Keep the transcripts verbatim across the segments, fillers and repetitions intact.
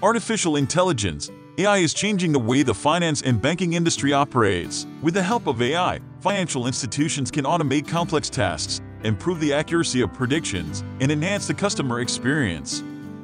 Artificial intelligence, A I is changing the way the finance and banking industry operates. With the help of A I, financial institutions can automate complex tasks, improve the accuracy of predictions, and enhance the customer experience.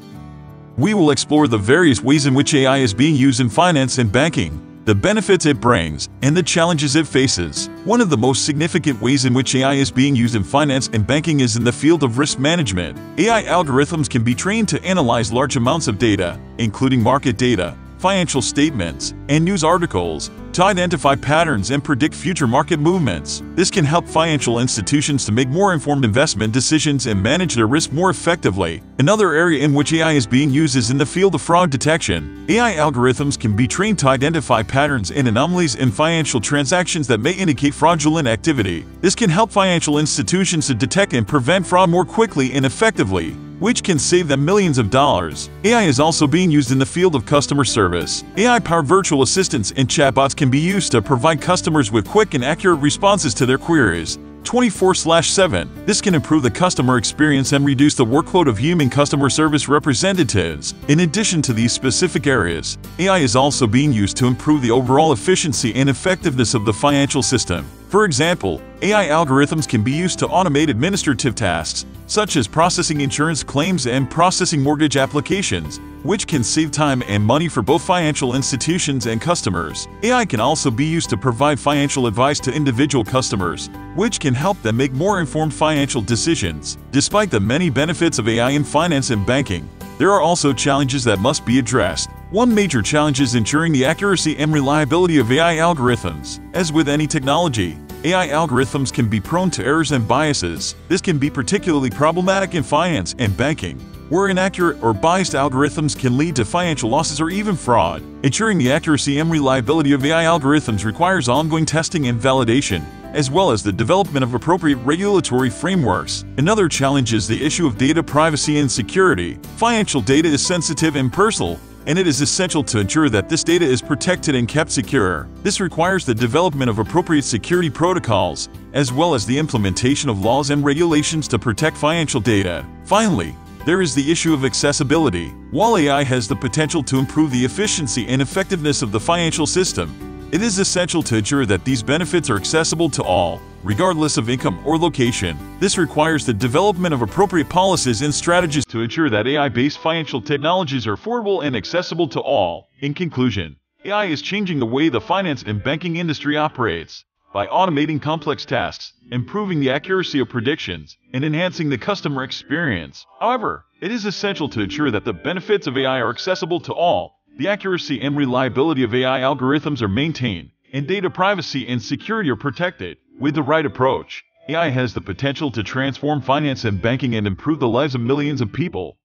We will explore the various ways in which A I is being used in finance and banking, the benefits it brings, and the challenges it faces. One of the most significant ways in which A I is being used in finance and banking is in the field of risk management. A I algorithms can be trained to analyze large amounts of data, including market data, financial statements, and news articles, to identify patterns and predict future market movements. This can help financial institutions to make more informed investment decisions and manage their risk more effectively. Another area in which A I is being used is in the field of fraud detection. A I algorithms can be trained to identify patterns and anomalies in financial transactions that may indicate fraudulent activity. This can help financial institutions to detect and prevent fraud more quickly and effectively, which can save them millions of dollars. A I is also being used in the field of customer service. A I-powered virtual assistants and chatbots can be used to provide customers with quick and accurate responses to their queries twenty-four seven. This can improve the customer experience and reduce the workload of human customer service representatives. In addition to these specific areas, A I is also being used to improve the overall efficiency and effectiveness of the financial system. For example, A I algorithms can be used to automate administrative tasks, such as processing insurance claims and processing mortgage applications, which can save time and money for both financial institutions and customers. A I can also be used to provide financial advice to individual customers, which can help them make more informed financial decisions. Despite the many benefits of A I in finance and banking, there are also challenges that must be addressed. One major challenge is ensuring the accuracy and reliability of A I algorithms. As with any technology, A I algorithms can be prone to errors and biases. This can be particularly problematic in finance and banking, where inaccurate or biased algorithms can lead to financial losses or even fraud. Ensuring the accuracy and reliability of A I algorithms requires ongoing testing and validation, as well as the development of appropriate regulatory frameworks. Another challenge is the issue of data privacy and security. Financial data is sensitive and personal, and it is essential to ensure that this data is protected and kept secure. This requires the development of appropriate security protocols, as well as the implementation of laws and regulations to protect financial data. Finally, there is the issue of accessibility. While A I has the potential to improve the efficiency and effectiveness of the financial system, it is essential to ensure that these benefits are accessible to all, regardless of income or location. This requires the development of appropriate policies and strategies to ensure that A I-based financial technologies are affordable and accessible to all. In conclusion, A I is changing the way the finance and banking industry operates. By automating complex tasks, improving the accuracy of predictions, and enhancing the customer experience. However, it is essential to ensure that the benefits of A I are accessible to all, the accuracy and reliability of A I algorithms are maintained, and data privacy and security are protected. With the right approach, A I has the potential to transform finance and banking and improve the lives of millions of people.